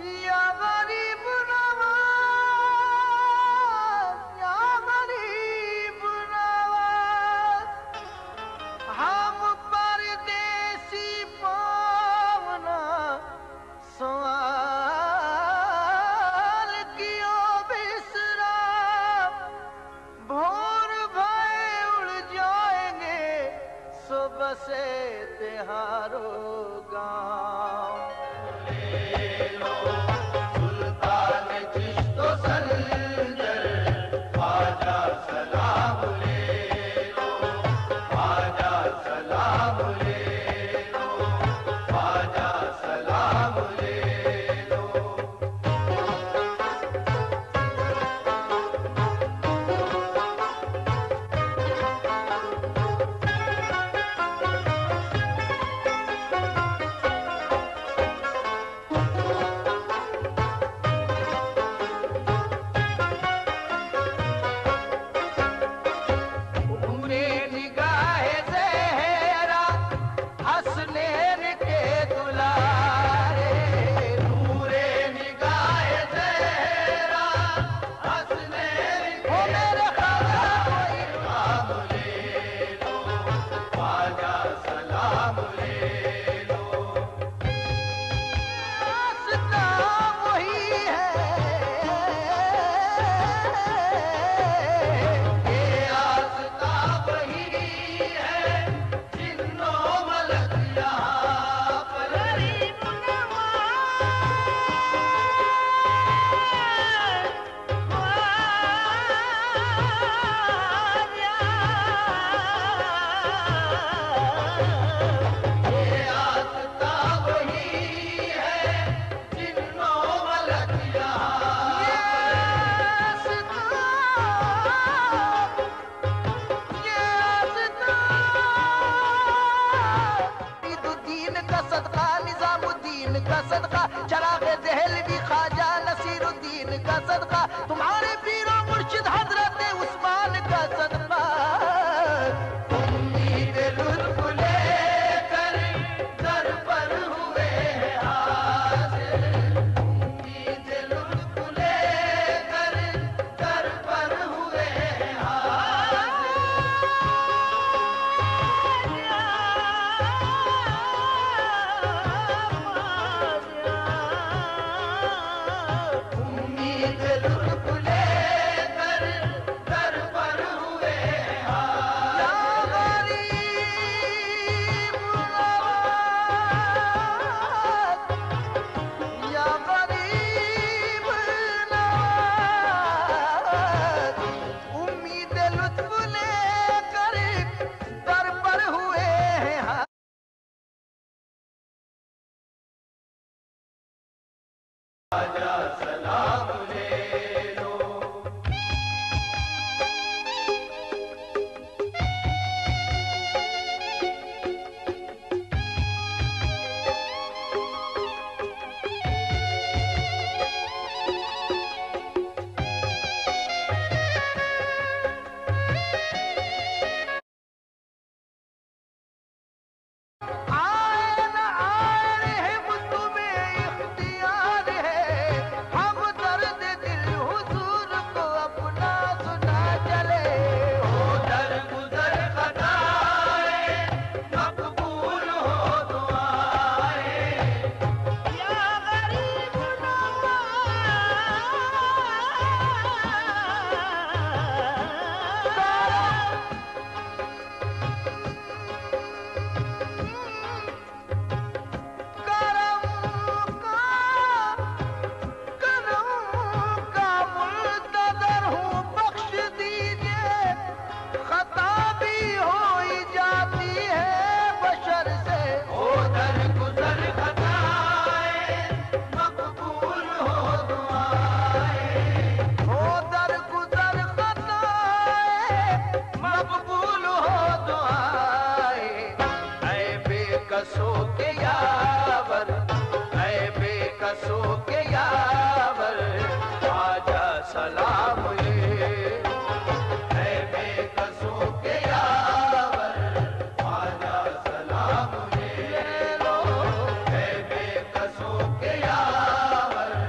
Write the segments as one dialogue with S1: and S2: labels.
S1: या गरीब नवाज, या गरीब नवाज, हम परदेसी पावना सवाल कियो बिसरा, भोर भय उड़ जाएंगे सुबह से तिहारो गाँव। सुल्तान चिश्तो संजर ख्वाजा सलाम ले लो, ख्वाजा सलाम ले लो, ख्वाजा सलाम ले लो। उम्रे निगाहे ज़हरा हसनैन के दुलारे, नूरे निगाहे ज़हरा हसनैन के मेरे ख्वाजा कोई इमाम ले लो, ख्वाजा सलाम ले लो। रास्ता वही है, ये रास्ता वही है, जिन्नो मलक यहाँ पर गरीब ये रास्ता वही है, जिन्नो मलक यहाँ ईदुद्दीन का सदका, निजामुद्दीन का सदका, चरागे दहलवी ख्वाजा नसीरुद्दीन का सदका, तुम्हारे पीरो मुर्शिद हजरत उस्मान का सदका। उम्मीद लुत्फ लेकर दर पर हुए हैं हाजिर, उम्मीद लुत्फ लेकर दर पर हुए हैं हाजिर। उम्मीद लुत्फ लेकर दर पर हुए हैं हाजिर। या गरीब नवाज, या गरीब नवाज, उम्मीद लुत्फ लेकर दर पर हुए हैं हाजिर। ख्वाजा सलाम ले लो। आए न आए हिम्मत तुम्हें इख्तियार है, हम दर्द दिल हुजूर को अपना सुना चले। हो दर गुजर खताएं मकबूल हो दुआएं, या गरीब करम का मुल्तज़र हूँ, बख्श दीजिए। खता भी हो ही जाती है बशर से, हो दर गुजर खताएं मकबूल हो दुआएं, हो दर गुजर खताएं मकबूल हो दुआएं। ऐ बेकसों के यावर, ऐ बेकसों के यावर, ख्वाजा सलाम ले लो। ऐ बेकसों के यावर, ख्वाजा सलाम ले लो। ऐ बेकसों के यावर,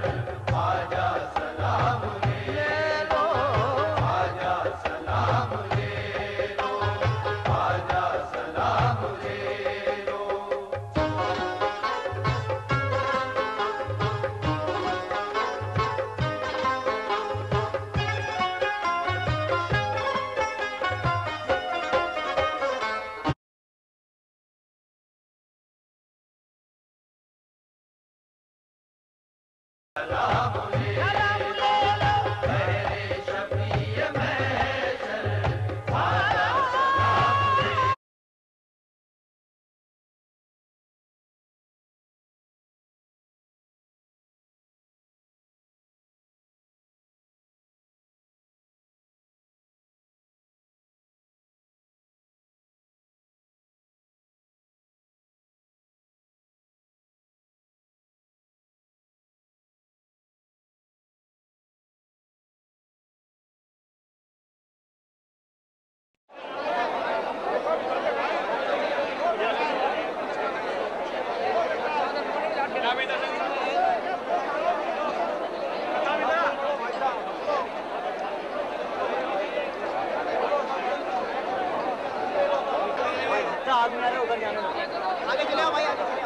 S2: आदमी आ रहे उधर जाने आगे चले आओ भाई आगे चले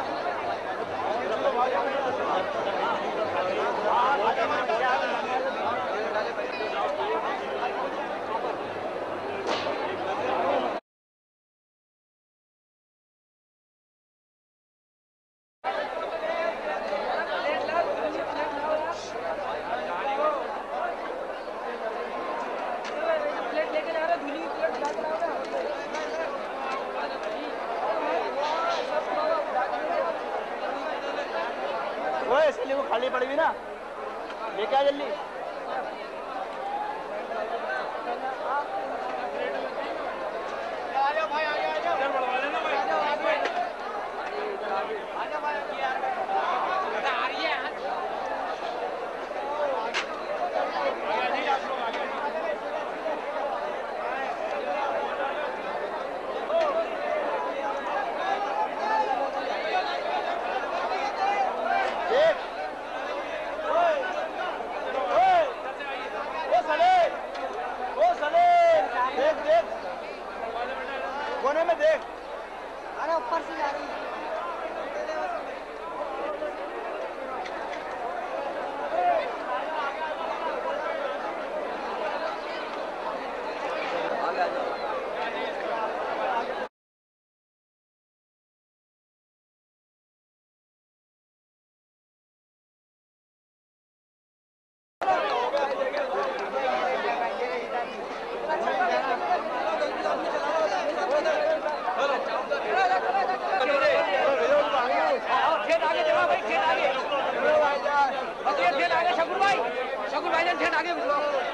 S2: इसके लिए वो खाली पड़ी हुई ना, लेके आ जल्दी। कोने में देख, अरे ऊपर से जा रही है। शकुर भाई, शकुर भाईजान ठेठ आगे